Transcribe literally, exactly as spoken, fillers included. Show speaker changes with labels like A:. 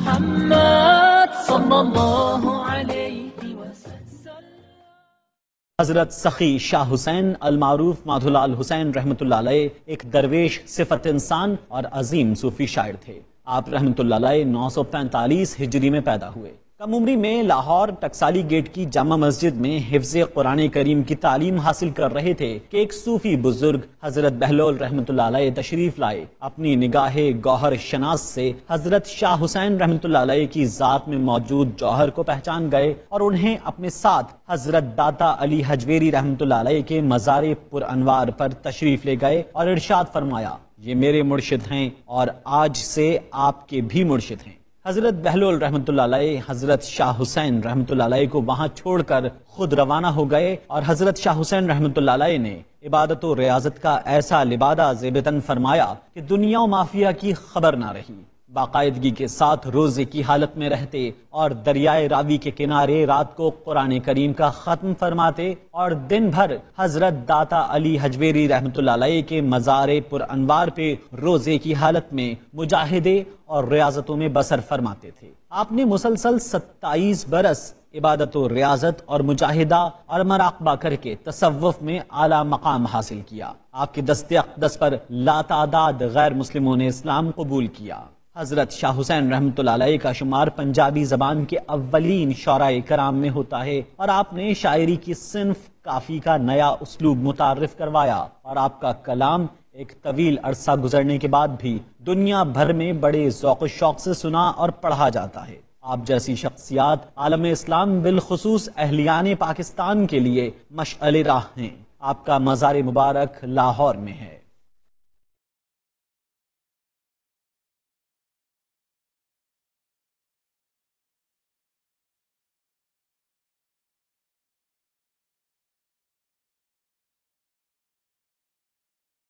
A: محمد صلی اللہ علیہ وسلم۔
B: حضرت سخی شاہ حسین المعروف مادھو لال حسین رحمۃ اللہ علیہ ایک درویش صفت انسان اور عظیم صوفی شاعر تھے۔ آپ رحمۃ اللہ علیہ نو سو پینتالیس ہجری میں پیدا ہوئے۔ کم عمری میں لاہور ٹکسالی گیٹ کی جامع مسجد میں حفظ قرآن کریم کی تعلیم حاصل کر رہے تھے کہ ایک صوفی بزرگ حضرت بہلول رحمۃ اللہ علیہ تشریف لائے۔ اپنی نگاہ گوہر شناس سے حضرت شاہ حسین رحمۃ اللہ علیہ کی ذات میں موجود جوہر کو پہچان گئے اور انہیں اپنے ساتھ حضرت داتا علی حجویری رحمۃ اللہ علیہ کے مزار پر انوار پر تشریف لے گئے اور ارشاد فرمایا، یہ میرے مرشد ہیں اور آج سے آپ کے بھی مرشد ہیں۔ حضرت بہلول رحمۃ اللہ علیہ حضرت شاہ حسین رحمۃ اللہ علیہ کو وہاں چھوڑ کر خود روانہ ہو گئے اور حضرت شاہ حسین رحمۃ اللہ علیہ نے عبادت و ریاضت کا ایسا لبادہ زیبتن فرمایا کہ دنیا و مافیا کی خبر نہ رہی۔ باقاعدگی کے ساتھ روزے کی حالت میں رہتے اور دریائے راوی کے کنارے رات کو قرآن کریم کا ختم فرماتے اور دن بھر حضرت داتا علی حجویری رحمۃ اللہ علیہ کے مزار پر انوار پہ روزے کی حالت میں مجاہدے اور ریاضتوں میں بسر فرماتے تھے۔ آپ نے مسلسل ستائیس برس عبادت و ریاضت اور مجاہدہ اور مراقبہ کر کے تصوف میں اعلیٰ مقام حاصل کیا۔ آپ کے دست اقدس پر لاتعداد غیر مسلموں نے اسلام قبول کیا۔ حضرت شاہ حسین رحمۃ اللہ علیہ کا شمار پنجابی زبان کے اولین شعراء کرام میں ہوتا ہے اور آپ نے شاعری کی صنف کافی کا نیا اسلوب متعارف کروایا اور آپ کا کلام ایک طویل عرصہ گزرنے کے بعد بھی دنیا بھر میں بڑے ذوق و شوق سے سنا اور پڑھا جاتا ہے۔ آپ جیسی شخصیات عالم اسلام بالخصوص اہلیان پاکستان کے لیے مشعل راہ ہیں۔ آپ کا مزار مبارک لاہور میں ہے۔